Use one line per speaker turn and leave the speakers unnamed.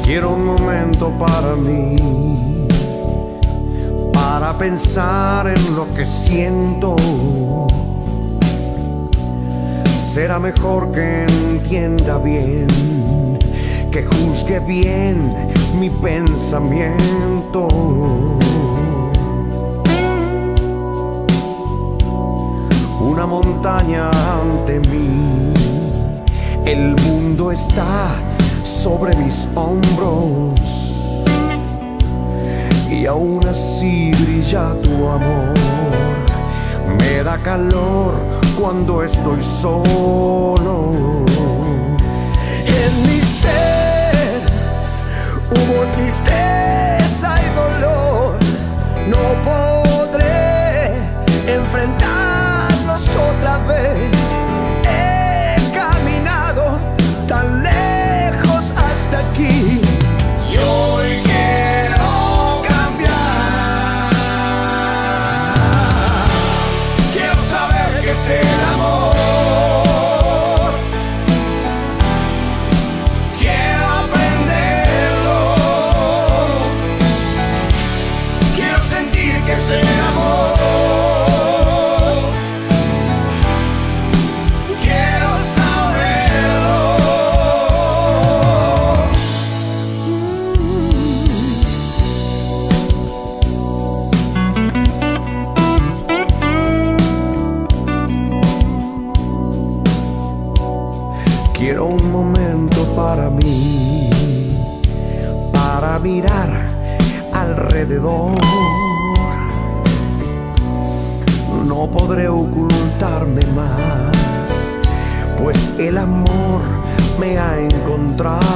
Quiero un momento para mí, para pensar en lo que siento. Será mejor que entienda bien, que juzgue bien mi pensamiento. Una montaña ante mí, el mundo está sobre mis hombros, y aún así brilla tu amor. Me da calor cuando estoy solo. En mi ser hubo tristeza y dolor. No podré enfrentarnos otra vez. He caminado tan lejos hasta aquí, y hoy quiero cambiar. Quiero saber qué es el amor. Quiero aprenderlo. Quiero sentir que es el amor. Quiero un momento para mí, para mirar alrededor. No podré ocultarme más, pues el amor me ha encontrado.